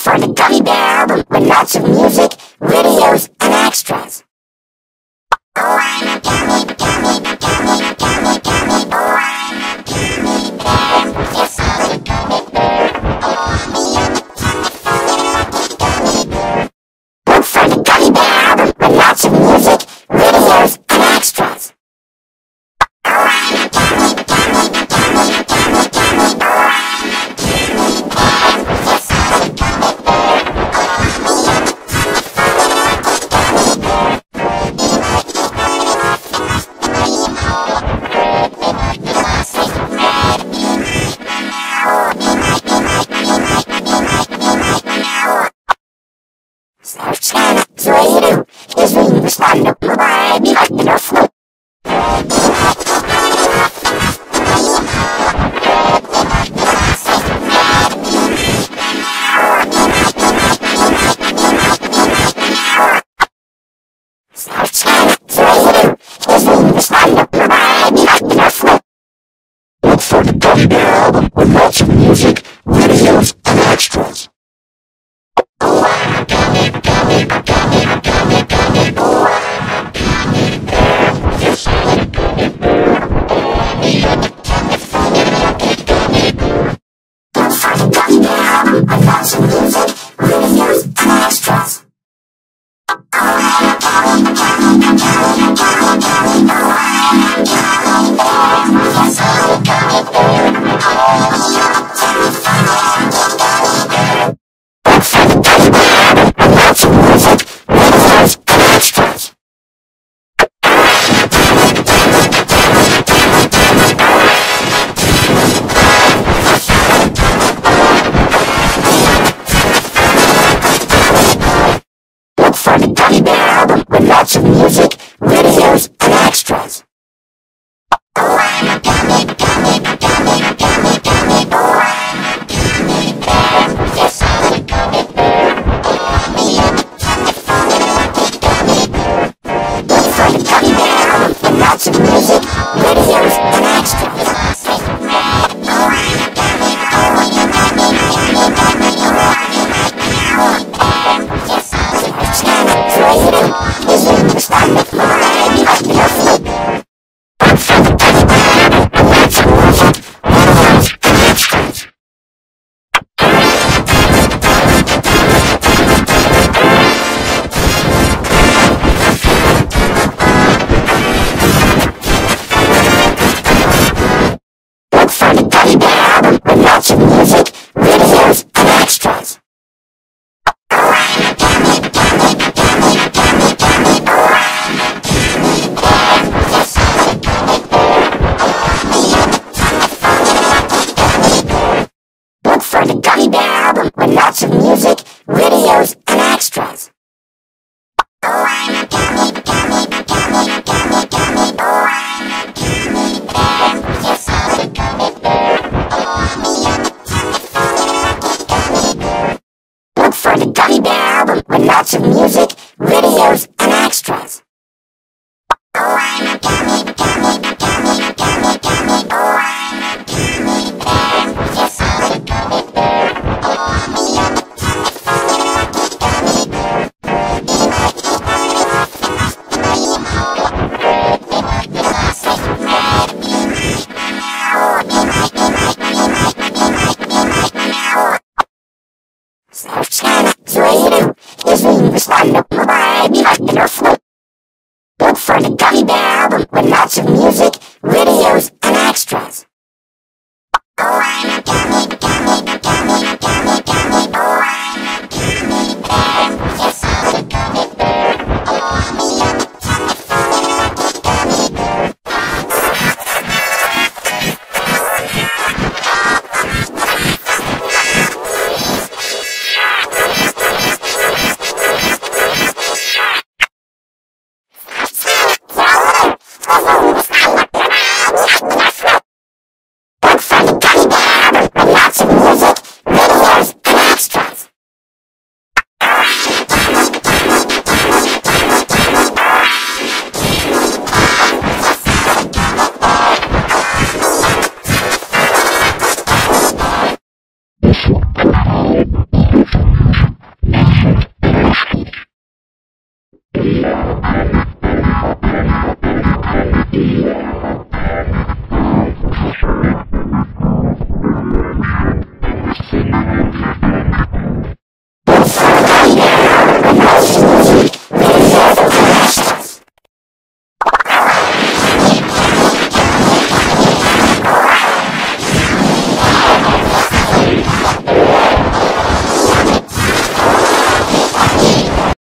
for the Gummy Bear album with lots of music, videos, and extras. Oh, I'm a gummy, gummy, gummy, gummy, gummy. Oh, I'm a gummy bear. Yes, I'm a gummy bear. Oh, me, I'm a gummy bear. Look for the Gummy Bear album with lots of music, videos, and extras. Oh, I'm a gummy, gummy, gummy, gummy, gummy. Oh, I'm a gummy bear. Yes, I'm a gummy bear. Oh, me, I'm a gummy bear. Słowczana z Raidu jest wyniosłana próba biegać na flow. Słowczana z Raidu jest wyniosłana próba biegać na flow. Look for the Gummy Bear album with lots of music, videos, and extras. Oh, I'm a gummy, gummy, gummy, gummy, gummy. Oh, I'm a gummy bear. Yes, I'm a gummy bear. Oh, me, I'm a gummy bear. Look for the Gummy Bear album with lots of music, videos, and extras. Oh, I'm a gummy, gummy, gummy, gummy, gummy. Oh, I'm a gummy bear. Yes, I'm a gummy bear. Oh, me, I'm a gummy bear. Look for the Gummy Bear album with lots of music, videos, and extras. Look for the Gummy Bear album with lots of music, videos, and extras. Oh, I'm a gummy, gummy, gummy, gummy, gummy. Oh, I'm a gummy bear. Yes, I'm a gummy bear. Oh, me, I'm a gummy bear. Look for the Gummy Bear album with lots of music, videos, and extras. Oh, I'm a gummy, gummy, gummy, gummy, gummy. Oh, I'm a gummy bear. Yes, I'm a gummy bear. Is in the stand of variety of the flow. Look for the Gummy Bear album with lots of music, videos, and extras. Look for the Gummy Bear album with lots of music, videos, and extras. Oh, I'm a gummy, gummy, gummy, gummy, gummy. Oh, I'm a gummy bear. Yes, I'm a gummy bear. Oh, me, I'm a gummy bear. Look for the Gummy Bear album with lots of music, videos, and extras. Oh, I'm a gummy, gummy, gummy, gummy, gummy. Oh, I'm a gummy bear. Yes, I'm a gummy bear. Oh, me, I'm a gummy bear. Look for the Gummy Bear album with lots of music, videos, and extras. Oh, I'm a gummy, gummy, gummy, gummy, gummy. Oh, I'm a gummy bear. Yes, I'm a gummy bear. Oh, me, I'm a gummy bear. Słowczana z Raidu jest wyniosłana próba biegać na flow. Look for the Gummy Bear album with lots of music, videos, and extras.